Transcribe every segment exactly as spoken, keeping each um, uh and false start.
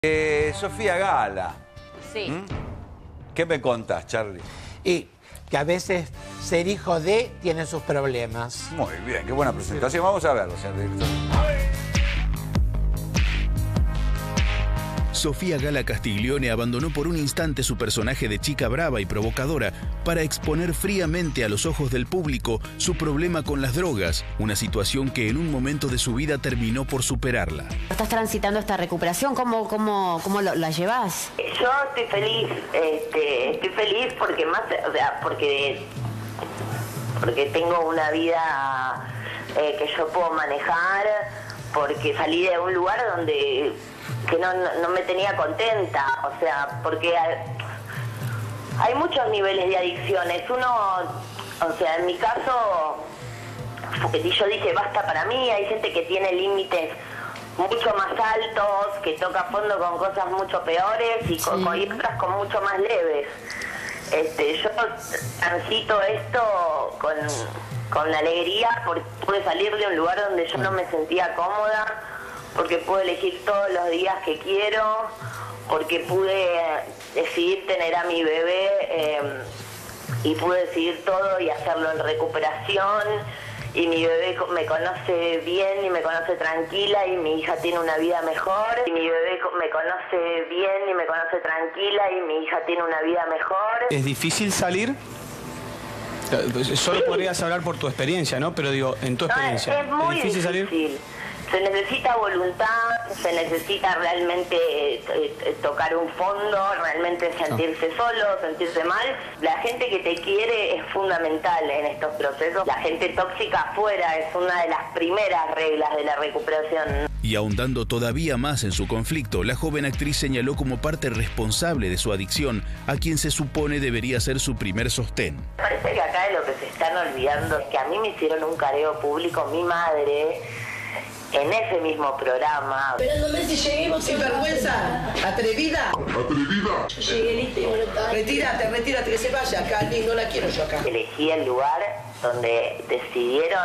Eh, Sofía Gala. Sí. ¿Mm? ¿Qué me contás, Charlie? Y que a veces ser hijo de tiene sus problemas. Muy bien, qué buena presentación. Vamos a verlo, señor director. Sofía Gala Castiglione abandonó por un instante su personaje de chica brava y provocadora para exponer fríamente a los ojos del público su problema con las drogas, una situación que en un momento de su vida terminó por superarla. ¿Estás transitando esta recuperación? ¿Cómo, cómo, cómo lo, la llevas? Yo estoy feliz, este, estoy feliz porque más, o sea, porque, porque tengo una vida eh, que yo puedo manejar, porque salí de un lugar donde que no, no, no me tenía contenta, o sea, porque hay, hay muchos niveles de adicciones. Uno, o sea, en mi caso, yo dije basta para mí, hay gente que tiene límites mucho más altos, que toca fondo con cosas mucho peores y, con, sí. con, y otras con mucho más leves. Este, yo transito esto con, con alegría porque pude salir de un lugar donde yo no me sentía cómoda, porque pude elegir todos los días que quiero, porque pude decidir tener a mi bebé eh, y pude decidir todo y hacerlo en recuperación, y mi bebé me conoce bien y me conoce tranquila y mi hija tiene una vida mejor, y mi bebé me conoce bien y me conoce tranquila y mi hija tiene una vida mejor. ¿Es difícil salir? Solo sí. Podrías hablar por tu experiencia, ¿no? Pero digo, en tu experiencia. No, es, es muy ¿Es difícil, difícil salir? Se necesita voluntad, se necesita realmente eh, tocar un fondo, realmente sentirse solo, sentirse mal. La gente que te quiere es fundamental en estos procesos. La gente tóxica afuera es una de las primeras reglas de la recuperación. Y ahondando todavía más en su conflicto, la joven actriz señaló como parte responsable de su adicción a quien se supone debería ser su primer sostén. Parece que acá de lo que se están olvidando es que a mí me hicieron un careo público, mi madre, en ese mismo programa. Esperándome si lleguemos. Sin vergüenza, atrevida. Atrevida. Yo llegué lista y voluntaria. Retírate, retírate, que se vaya acá, ni no la quiero yo acá. Elegí el lugar donde decidieron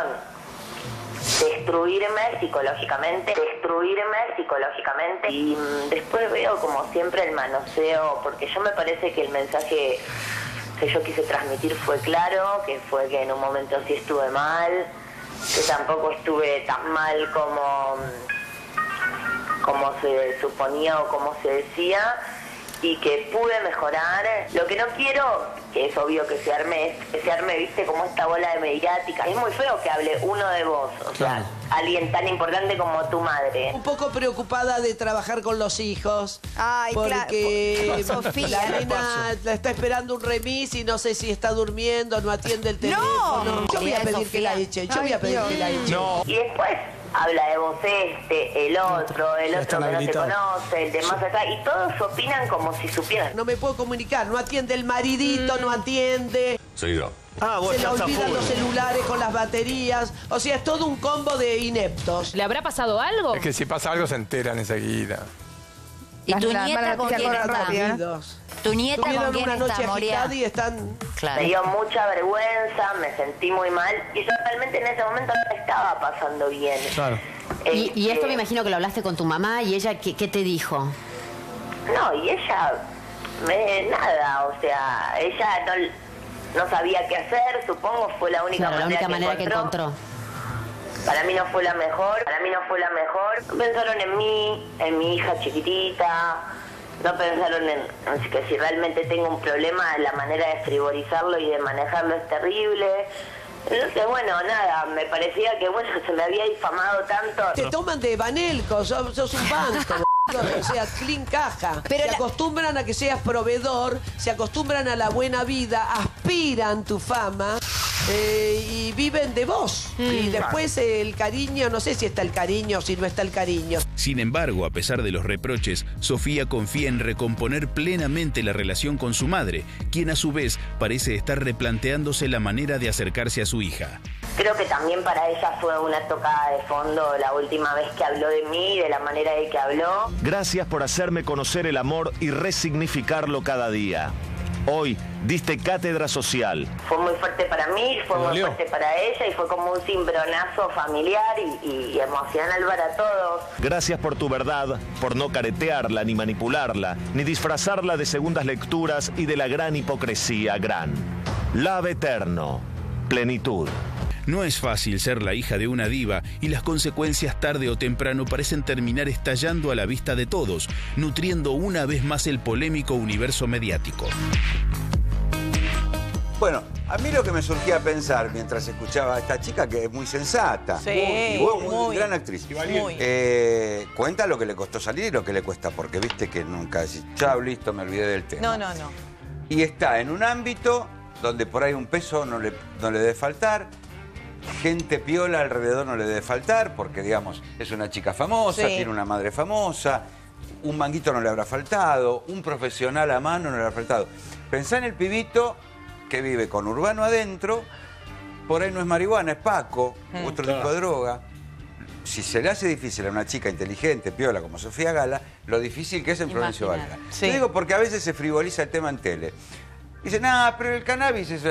destruirme psicológicamente, destruirme psicológicamente, y mmm, después veo como siempre el manoseo, porque yo me parece que el mensaje que yo quise transmitir fue claro, que fue que en un momento sí estuve mal, que tampoco estuve tan mal como, como se suponía o como se decía, y que pude mejorar. Lo que no quiero, que es obvio que se arme, es que se arme, viste, como esta bola de mediática. Es muy feo que hable uno de vos, o claro. sea, alguien tan importante como tu madre. Un poco preocupada de trabajar con los hijos. Ay, porque claro. Sofía. La nena la está esperando un remis y no sé si está durmiendo, no atiende el teléfono. No. Yo voy a pedir Sofía. que la eche, yo Ay, voy a pedir Dios. que la eche. No. Y después habla de vos este, el otro, el Ya otro están que no te habilitados. conoce, el de más acá, y todos opinan como si supieran. No me puedo comunicar, no atiende el maridito, Mm. no atiende. Seguido. Ah, vos Se le estás a olvidan full. los celulares con las baterías. O sea, es todo un combo de ineptos. ¿Le habrá pasado algo? Es que si pasa algo se enteran enseguida. ¿Y tu La- la nieta mala con noticia quién corre está? rápido, ¿eh? Perdidos. ¿Tu nieta con Tuvieron quién una noche está, Moria? agitada y están... Claro. Me dio mucha vergüenza, me sentí muy mal, y yo realmente en ese momento no me estaba pasando bien. Claro. Y, y esto Este, me imagino que lo hablaste con tu mamá, y ella, ¿qué, qué te dijo? No, y ella, me, nada, o sea, ella no, no sabía qué hacer, supongo fue la única Claro, la manera, única manera que encontró. Para mí no fue la mejor, para mí no fue la mejor. Pensaron en mí, en mi hija chiquitita, no pensaron en, en que si realmente tengo un problema, la manera de frivolizarlo y de manejarlo es terrible. Entonces, bueno, nada, me parecía que, bueno, se me había difamado tanto. Te toman de Banelco, sos, sos un banco, boludo, o sea, clean caja. Pero se la- acostumbran a que seas proveedor, se acostumbran a la buena vida, aspiran tu fama eh, y viven de vos. Y después eh, el cariño, no sé si está el cariño o si no está el cariño. Sin embargo, a pesar de los reproches, Sofía confía en recomponer plenamente la relación con su madre, quien a su vez parece estar replanteándose la manera de acercarse a su hija. Creo que también para ella fue una tocada de fondo la última vez que habló de mí, de la manera de que habló. Gracias por hacerme conocer el amor y resignificarlo cada día. Hoy diste cátedra social. Fue muy fuerte para mí, fue muy fuerte para ella y fue como un cimbronazo familiar y, y emocional para todos. Gracias por tu verdad, por no caretearla ni manipularla, ni disfrazarla de segundas lecturas y de la gran hipocresía gran. Love eterno. Plenitud. No es fácil ser la hija de una diva y las consecuencias tarde o temprano parecen terminar estallando a la vista de todos, nutriendo una vez más el polémico universo mediático. Bueno, a mí lo que me surgía a pensar mientras escuchaba a esta chica, que es muy sensata, Sí, y muy, muy, muy. gran actriz, Muy. eh, cuenta lo que le costó salir y lo que le cuesta, porque viste que nunca decís, chao, listo, me olvidé del tema. No, no, no. Y está en un ámbito donde por ahí un peso no le, no le debe faltar, gente piola alrededor no le debe faltar, porque digamos, es una chica famosa, Sí. tiene una madre famosa, un manguito no le habrá faltado, un profesional a mano no le habrá faltado. Pensá en el pibito que vive con Urbano adentro, por ahí no es marihuana, es Paco, Mm, otro claro. tipo de droga. Si se le hace difícil a una chica inteligente, piola, como Sofía Gala, lo difícil que es en Florencio Imaginar. Varela. Sí. Lo digo porque a veces se frivoliza el tema en tele. Dicen, ah, pero el cannabis es...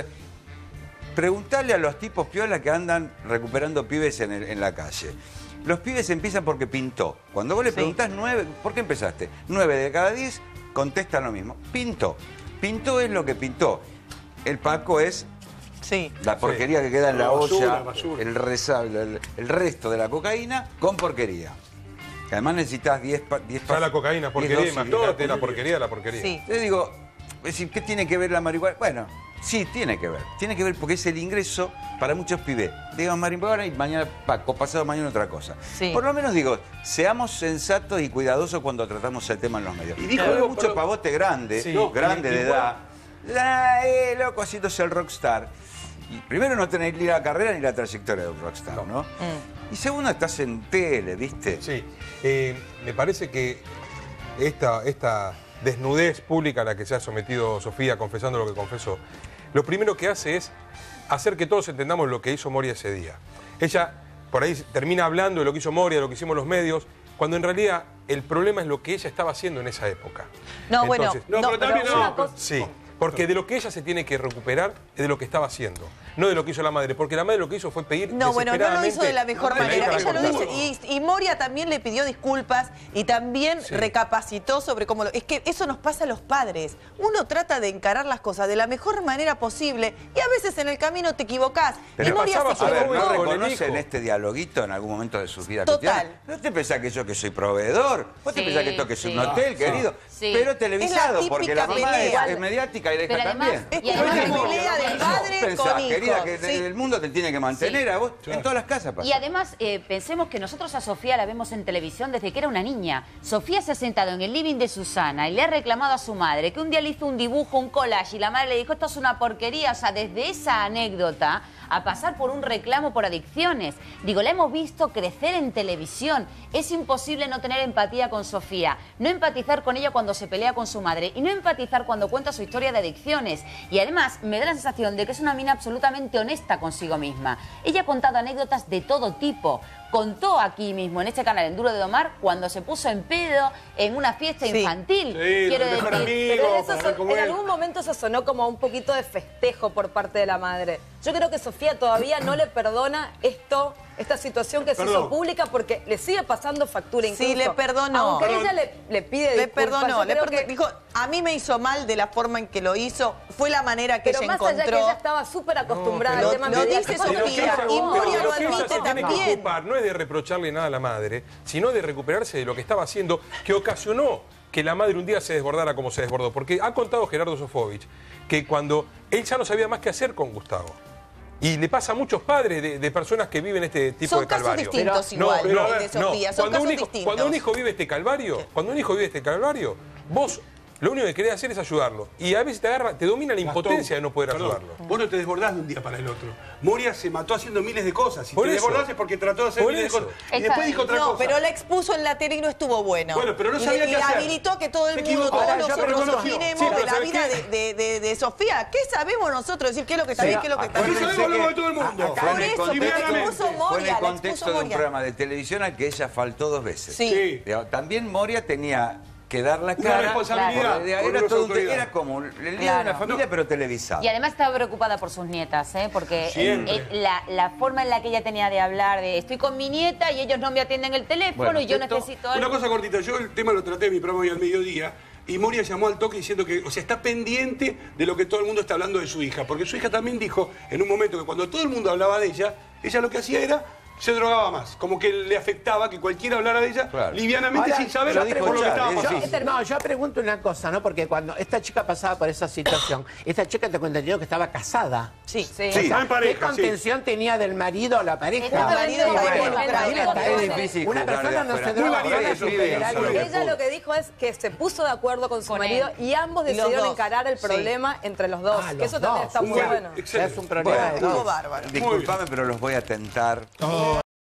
Preguntarle a los tipos piola que andan recuperando pibes en, el- en la calle. Los pibes empiezan porque pintó. Cuando vos le preguntás nueve, ¿por qué empezaste? Nueve de cada diez contestan lo mismo. Pintó. Pintó es lo que pintó. El Paco es Sí. la porquería que queda en la, La basura, olla, basura. El, reza- el, el resto de la cocaína con porquería. Que además necesitas diez pa- diez Ya la cocaína, porquería, diez y más dosis. todo, de la porquería de la porquería. Sí. Te digo, es decir, ¿qué tiene que ver la marihuana? Bueno, sí, tiene que ver. Tiene que ver porque es el ingreso para muchos pibes. Digan marihuana y mañana Paco, pasado mañana otra cosa. Sí. Por lo menos digo, seamos sensatos y cuidadosos cuando tratamos el tema en los medios. Y dijo Claro, mucho pero- pavote grande, Sí. grande No, y- de y- edad. La, eh, loco, haciéndose el rockstar. Y primero no tenés ni la carrera ni la trayectoria de un rockstar, ¿no? Mm. Y segundo, estás en tele, ¿viste? Sí, eh, me parece que esta, esta desnudez pública a la que se ha sometido Sofía, confesando lo que confesó, lo primero que hace es hacer que todos entendamos lo que hizo Moria ese día. Ella por ahí termina hablando de lo que hizo Moria, de lo que hicimos los medios, cuando en realidad el problema es lo que ella estaba haciendo en esa época. No, bueno, Entonces- no, No, pero pero también una no. cosa- Sí, porque de lo que ella se tiene que recuperar es de lo que estaba haciendo, no de lo que hizo la madre, porque la madre lo que hizo fue pedir No, bueno, no lo hizo de la mejor que la manera. hija Ella lo recortara. dice. Y, y Moria también le pidió disculpas y también Sí. recapacitó sobre cómo lo... Es que eso nos pasa a los padres. Uno trata de encarar las cosas de la mejor manera posible y a veces en el camino te equivocás. Pero y Moria se a ver, equivocó. ¿no reconocen este dialoguito en algún momento de su vida Total. cotidiana? ¿No te pensás que yo que soy proveedor? ¿Vos te Sí, pensás que esto que es un sí. hotel, Sí. querido? Sí. Pero televisado, Es la porque la típica mamá es, pelea. es mediática y la hija Pero además- también. Es Y como además- una pelea de padres Pensás, con hijos. querida, que sí. el mundo te tiene que mantener a vos. En todas las casas pasa. Y además, eh, pensemos que nosotros a Sofía la vemos en televisión desde que era una niña. Sofía se ha sentado en el living de Susana y le ha reclamado a su madre que un día le hizo un dibujo, un collage, y la madre le dijo, esto es una porquería. O sea, desde esa anécdota a pasar por un reclamo por adicciones. Digo, la hemos visto crecer en televisión. Es imposible no tener empatía con Sofía, no empatizar con ella cuando se pelea con su madre y no empatizar cuando cuenta su historia de adicciones. Y además me da la sensación de que es una mina absolutamente honesta consigo misma. Ella ha contado anécdotas de todo tipo. Contó aquí mismo, en este canal, en Duro de Domar, cuando se puso en pedo en una fiesta Sí. infantil. Sí, Quiero el mejor decir, amigo. Pero eso para son- como en él. algún momento eso sonó como un poquito de festejo por parte de la madre. Yo creo que Sofía todavía no le perdona esto, esta situación que se Perdón. hizo pública porque le sigue pasando factura incluso. Sí, le perdonó. Aunque Perdón. ella le, le pide Le disculpas, perdonó, yo le creo perdonó. que- Dijo, a mí me hizo mal de la forma en que lo hizo. Fue la manera que pero ella más allá encontró. que ella estaba súper acostumbrada No, al tema lo mediático. dice Pero Pero Sofía, que ella- y pero Moria lo lo que ella admite se tiene que también. ocupar no es de reprocharle nada a la madre, sino de recuperarse de lo que estaba haciendo, que ocasionó que la madre un día se desbordara como se desbordó. Porque ha contado Gerardo Sofovich que cuando él ya no sabía más qué hacer con Gustavo. Y le pasa a muchos padres de, de personas que viven este tipo Son de casos calvario. distintos No, igual, pero, a el ver, de Sofía, son Cuando un casos hijo- distintos. Cuando un hijo vive este calvario, cuando un hijo vive este calvario, vos lo único que querés hacer es ayudarlo. Y a veces te agarra, te domina la impotencia de no poder Perdón, ayudarlo. Vos no te desbordás de un día para el otro. Moria se mató haciendo miles de cosas. Si Por te eso. desbordás es porque trató de hacer Por miles eso. de cosas. Y después dijo otra no, cosa. pero la expuso en la tele y no estuvo bueno. Bueno, pero no Y sabía le- qué y hacer. habilitó que todo el Se mundo, equivocó. todos Ahora ya nosotros reconoció. opinemos Sí, de pero la ¿sabes vida qué? de, de- de- de Sofía. ¿Qué sabemos nosotros? Decir qué es lo que está bien, qué es lo que está Aquí mal. sabemos lo de todo el mundo. Fue en Por el eso, contexto- pero la expuso fue en Moria, el la contexto expuso de un Moria. programa de televisión al que ella faltó dos veces. Sí. Digamos, también Moria tenía que dar la Una cara. responsabilidad Porque Era, con una todo un- autoridad. era como el día de Claro. una familia, pero televisado. Y además estaba preocupada por sus nietas, ¿eh? Porque Siempre. eh, eh, la, la forma en la que ella tenía de hablar, de estoy con mi nieta y ellos no me atienden el teléfono Bueno, y yo esto- necesito algo. Una cosa cortita, yo el tema lo traté en mi programa hoy al mediodía y Moria llamó al toque diciendo que, o sea, está pendiente de lo que todo el mundo está hablando de su hija, porque su hija también dijo en un momento que cuando todo el mundo hablaba de ella, ella lo que hacía era se drogaba más, como que le afectaba que cualquiera hablara de ella livianamente Ahora, sin saber yo por lo que pregunto- estaba yo- pasando. No, yo pregunto una cosa, ¿no? Porque cuando esta chica pasaba por esa situación, esta chica te cuenta yo que estaba casada. Sí, O Sí, sea, estaba en pareja, ¿qué contención tenía del marido o la pareja? Estaba el marido Y bueno, involucrado. ahí está, Es es difícil Una juzgar de persona no se afuera. droga Muy sola variado, sin sí, tener a solo alguien. Ella lo que dijo es que se puso de acuerdo con su Con marido él. y ambos Y los decidieron dos. encarar el Sí. problema entre los dos. Ah, que los eso también dos. está muy Muy bueno. Es un problema de Bueno, dos. bárbaro. disculpame, pero los voy a tentar. Oh.